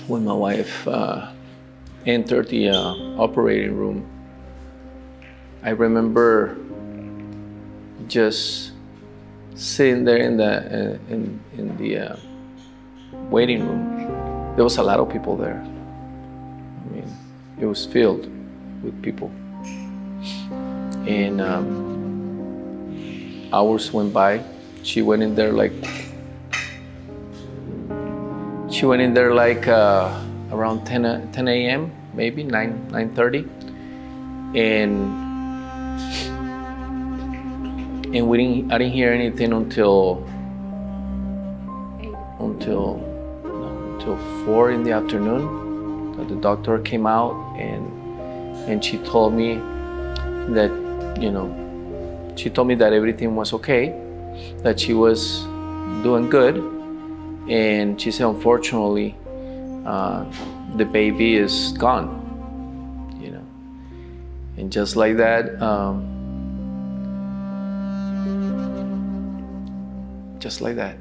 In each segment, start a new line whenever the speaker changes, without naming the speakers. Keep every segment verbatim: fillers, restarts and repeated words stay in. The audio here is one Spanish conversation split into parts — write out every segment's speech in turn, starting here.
when my wife uh, entered the uh, operating room, I remember just sitting there in the uh, in in the uh, waiting room. There was a lot of people there. I mean, it was filled with people, and um, hours went by. She went in there like she went in there like uh, around ten a m maybe nine nine thirty, and. And we didn't, I didn't hear anything until until no, until four in the afternoon. That the doctor came out and and she told me that, you know, she told me that everything was okay, that she was doing good, and she said unfortunately uh, the baby is gone, you know, and just like that. Um, Just like that.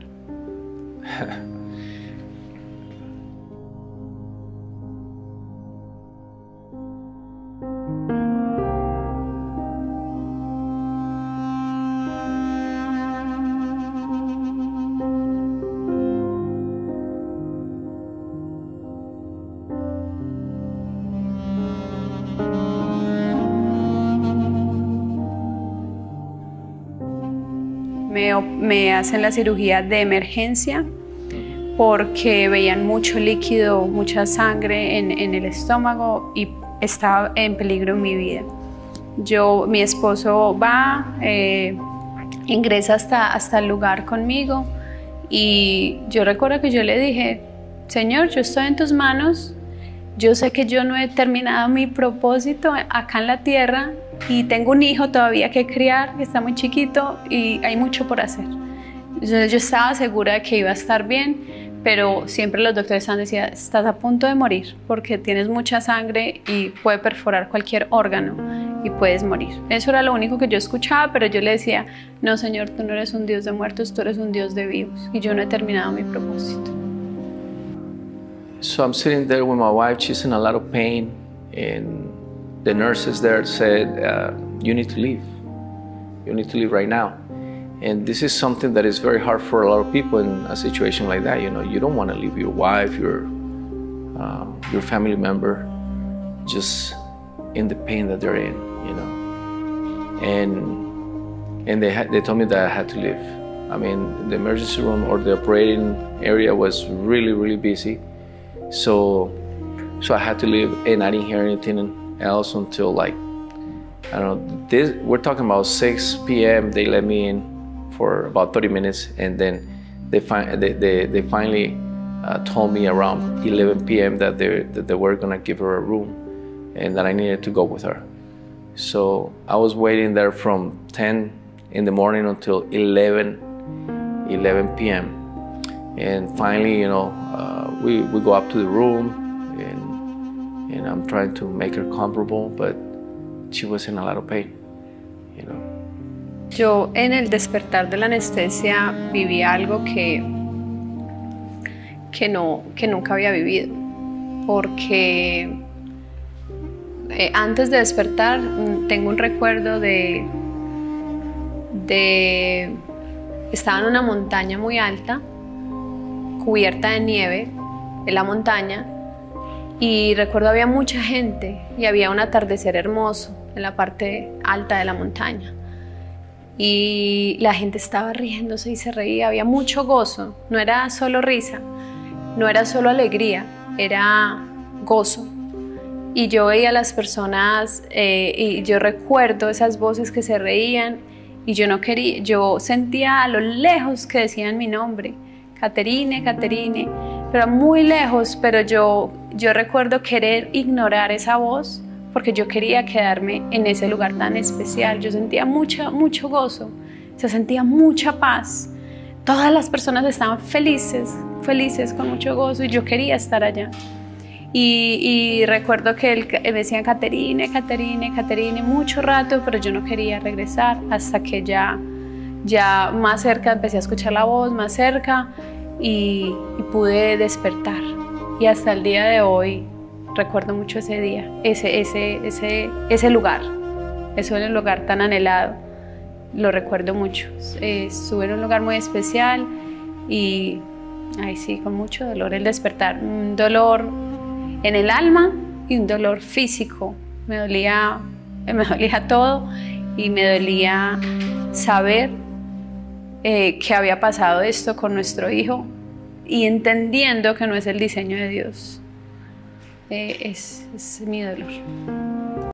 Me, me hacen la cirugía de emergencia porque veían mucho líquido, mucha sangre en, en el estómago y estaba en peligro mi vida. Yo, mi esposo va, eh, ingresa hasta, hasta el lugar conmigo y yo recuerdo que yo le dije, Señor, yo estoy en tus manos, yo sé que yo no he terminado mi propósito acá en la tierra y tengo un hijo todavía que criar, que está muy chiquito y hay mucho por hacer. Yo, yo estaba segura de que iba a estar bien, pero siempre los doctores han decían, estás a punto de morir porque tienes mucha sangre y puede perforar cualquier órgano y puedes morir. Eso era lo único que yo escuchaba, pero yo le decía, no, Señor, tú no eres un Dios de muertos, tú eres un Dios de vivos y yo no he terminado mi propósito.
So I'm sitting there with my wife, she's in a lot of pain, and the nurses there said, uh, you need to leave. You need to leave right now. And this is something that is very hard for a lot of people in a situation like that. You know, you don't want to leave your wife, your, uh, your family member, just in the pain that they're in, you know. And, and they, had, they told me that I had to leave. I mean, the emergency room or the operating area was really, really busy. So, so I had to leave, and I didn't hear anything else until like, I don't know, this, we're talking about six p m They let me in for about thirty minutes, and then they, fi they, they, they finally uh, told me around eleven p m that they, that they were gonna give her a room and that I needed to go with her. So I was waiting there from ten in the morning until eleven p m And finally, you know, uh, we, we go up to the room, and, and I'm trying to make her comfortable, but she was in a lot of pain, you know.
Yo en el despertar de la anestesia viví algo que, que, no, que nunca había vivido, porque eh, antes de despertar tengo un recuerdo de, de, estaba en una montaña muy alta, cubierta de nieve en la montaña, y recuerdo había mucha gente y había un atardecer hermoso en la parte alta de la montaña y la gente estaba riéndose y se reía, había mucho gozo, no era solo risa, no era solo alegría, era gozo. Y yo veía a las personas eh, y yo recuerdo esas voces que se reían y yo no quería, yo sentía a lo lejos que decían mi nombre, Caterine, Caterine, pero muy lejos, pero yo, yo recuerdo querer ignorar esa voz porque yo quería quedarme en ese lugar tan especial. Yo sentía mucho, mucho gozo, se sentía mucha paz. Todas las personas estaban felices, felices, con mucho gozo, y yo quería estar allá. Y, y recuerdo que él me decían Caterine, Caterine, Caterine, mucho rato, pero yo no quería regresar hasta que ya, ya más cerca empecé a escuchar la voz, más cerca, y, y pude despertar. y hasta el día de hoy recuerdo mucho ese día, ese, ese, ese, ese lugar, ese lugar tan anhelado, lo recuerdo mucho. Eh, estuve en un lugar muy especial y, ay sí, con mucho dolor el despertar, un dolor en el alma y un dolor físico. Me dolía, me dolía todo y me dolía saber eh, que había pasado esto con nuestro hijo y entendiendo que no es el diseño de Dios. Eh, es, es mi dolor.